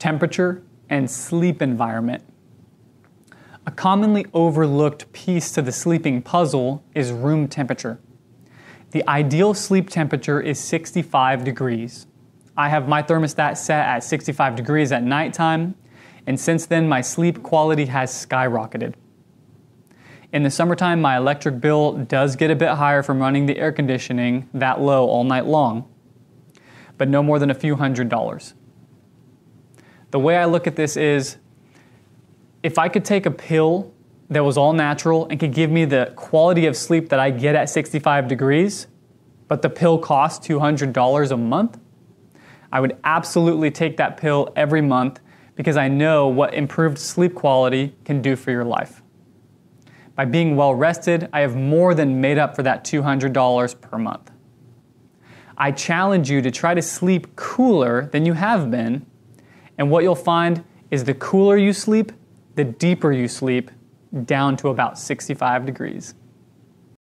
temperature, and sleep environment. A commonly overlooked piece to the sleeping puzzle is room temperature. The ideal sleep temperature is 65 degrees. I have my thermostat set at 65 degrees at nighttime, and since then my sleep quality has skyrocketed. In the summertime, my electric bill does get a bit higher from running the air conditioning that low all night long, but no more than a few $100s. The way I look at this is, if I could take a pill that was all natural and could give me the quality of sleep that I get at 65 degrees, but the pill costs $200 a month, I would absolutely take that pill every month because I know what improved sleep quality can do for your life. By being well rested, I have more than made up for that $200 per month. I challenge you to try to sleep cooler than you have been, and what you'll find is the cooler you sleep, the deeper you sleep, down to about 65 degrees.